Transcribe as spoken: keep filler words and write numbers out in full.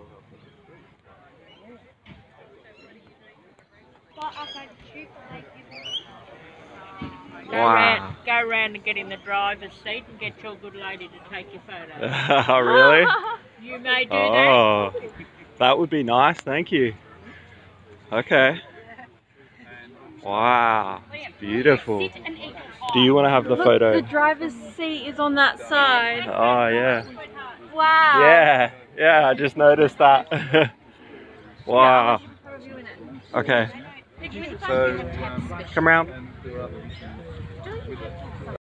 Go Wow. round, go round and get in the driver's seat and get your good lady to take your photo. Oh, really? You may do Oh, that would be nice, thank you. Okay. Wow, it's beautiful. Do you want to have the Look, photo? the driver's seat is on that side. Oh, yeah. Wow. Yeah, yeah, I just noticed that. Wow. Okay. Picture So, come around.